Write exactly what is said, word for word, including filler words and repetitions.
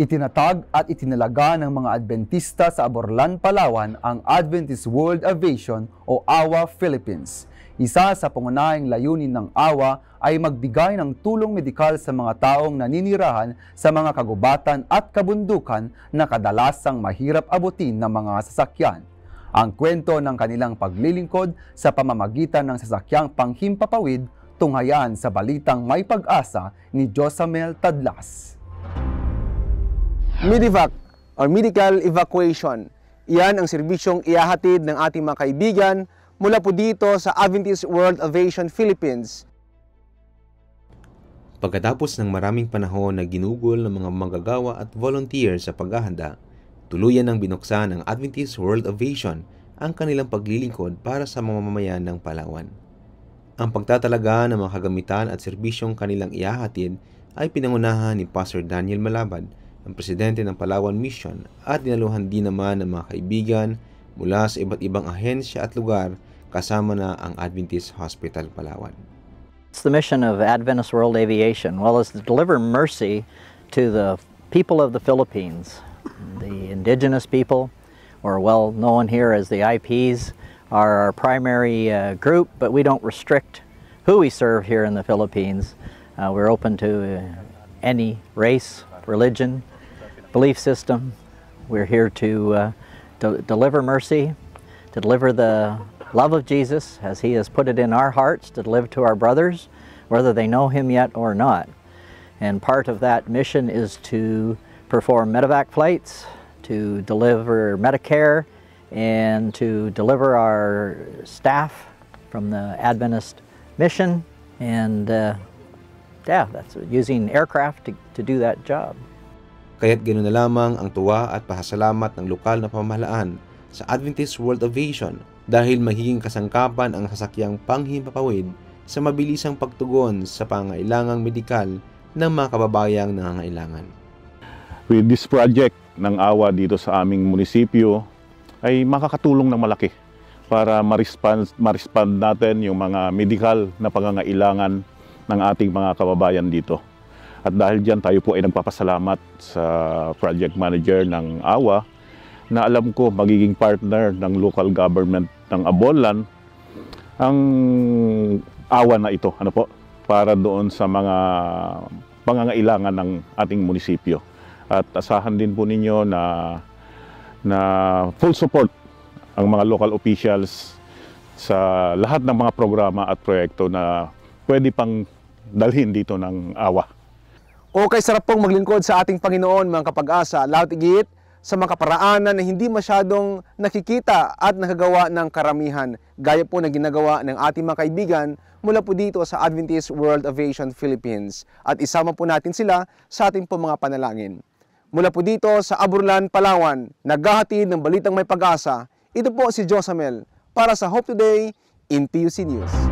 Itinatag at itinalaga ng mga Adventista sa Aborlan, Palawan ang Adventist World Aviation o AWA Philippines. Isa sa pangunahing layunin ng AWA ay magbigay ng tulong medikal sa mga taong naninirahan sa mga kagubatan at kabundukan na kadalasang mahirap abutin ng mga sasakyan. Ang kwento ng kanilang paglilingkod sa pamamagitan ng sasakyang panghimpapawid tunghayan sa balitang May Pag-asa ni Josamel Tadlas. Medivac or Medical Evacuation. Iyan ang serbisyong ihahatid ng ating mga kaibigan mula po dito sa Adventist World Aviation Philippines. Pagkatapos ng maraming panahon na ginugol ng mga manggagawa at volunteer sa paghahanda, tuluyan ng binuksan ng Adventist World Aviation ang kanilang paglilingkod para sa mamamayan ng Palawan. Ang pagtatalaga ng mga kagamitan at serbisyong kanilang ihahatid ay pinangunahan ni Pastor Daniel Malabad, ang presidente ng Palawan Mission, at dinaluhan din naman ng mga kaibigan mula sa iba't ibang ahensya at lugar kasama na ang Adventist Hospital Palawan. It's the mission of Adventist World Aviation, well as to deliver mercy to the people of the Philippines. The indigenous people, or well known here as the I Ps, are our primary uh, group, but we don't restrict who we serve here in the Philippines. Uh, we're open to uh, any race, religion, belief system. We're here to uh, de deliver mercy, to deliver the love of Jesus as He has put it in our hearts to deliver to our brothers, whether they know Him yet or not. And part of that mission is to perform medevac flights, to deliver Medicare, and to deliver our staff from the Adventist mission, and uh, yeah, that's using aircraft to, to do that job. Kaya't ganoon na lamang ang tuwa at pasasalamat ng lokal na pamahalaan sa Adventist World Aviation dahil magiging kasangkapan ang sasakyang panghimpapawid sa mabilisang pagtugon sa pangailangang medikal ng mga kababayang nangangailangan. With this project ng AWA dito sa aming munisipyo ay makakatulong ng malaki para ma-respond, ma-respond natin yung mga medical na pangangailangan ng ating mga kababayan dito. At dahil dyan tayo po ay nagpapasalamat sa project manager ng AWA na alam ko magiging partner ng local government ng Aborlan ang AWA na ito, ano po, para doon sa mga pangangailangan ng ating munisipyo. At asahan din po ninyo na, na full support ang mga local officials sa lahat ng mga programa at proyekto na pwede pang dalhin dito ng AWA. Okay, sarap pong maglingkod sa ating Panginoon, mga kapag-asa, lalo't higit sa mga kaparaanan na hindi masyadong nakikita at nakagawa ng karamihan, gaya po na ginagawa ng ating mga kaibigan mula po dito sa Adventist World Aviation Philippines. At isama po natin sila sa ating po mga panalangin. Mula po dito sa Aborlan, Palawan, naghahatid ng balitang may pag-asa, ito po si Josamel para sa Hope Today in P U C News.